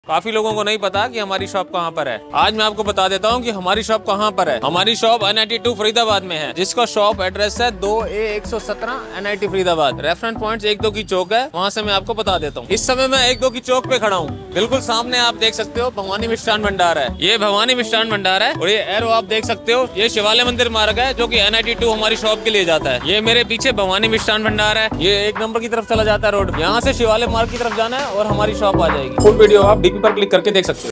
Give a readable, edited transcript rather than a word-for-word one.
काफी लोगों को नहीं पता कि हमारी शॉप कहाँ पर है। आज मैं आपको बता देता हूँ कि हमारी शॉप कहाँ पर है। हमारी शॉप NIT2 फरीदाबाद में है, जिसका शॉप एड्रेस है 2A117 NIT Faridabad. Reference point 1-2 की चौक है, वहाँ से मैं आपको बता देता हूँ। इस समय मैं 1-2 की चौक पे खड़ा हूँ। बिल्कुल सामने आप देख सकते हो भवानी मिष्ठान भंडार है। ये भवानी मिष्ठान भंडार है और ये एरो आप देख सकते हो, ये शिवालय मंदिर मार्ग है जो कि NIT2 हमारी शॉप के लिए जाता है। ये मेरे पीछे भवानी मिष्ठान भंडार है, ये 1 नंबर की तरफ चला जाता है रोड। यहाँ से शिवालय मार्ग की तरफ जाना है और हमारी शॉप आ जाएगी। फुल वीडियो आप DP पर क्लिक करके देख सकते हो।